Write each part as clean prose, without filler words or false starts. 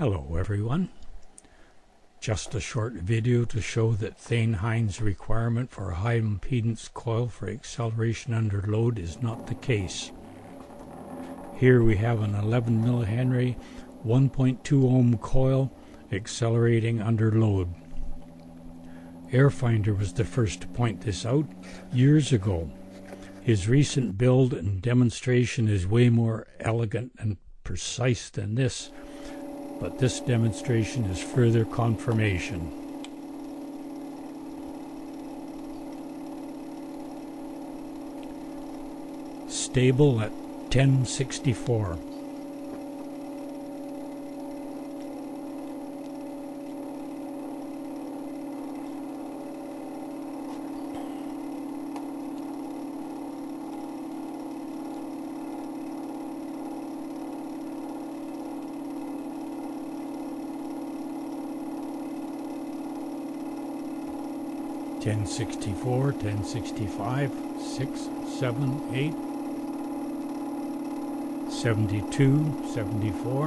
Hello everyone. Just a short video to show that Thane's requirement for a high impedance coil for acceleration under load is not the case. Here we have an 11 millihenry 1.2 ohm coil accelerating under load. Erfinder was the first to point this out years ago. His recent build and demonstration is way more elegant and precise than this, but this demonstration is further confirmation. Stable at 1064. Ten 64, 1065, 6, 7, 8, 72, 74,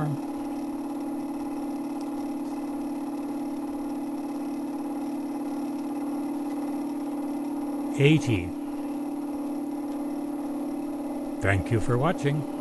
80. Thank you for watching.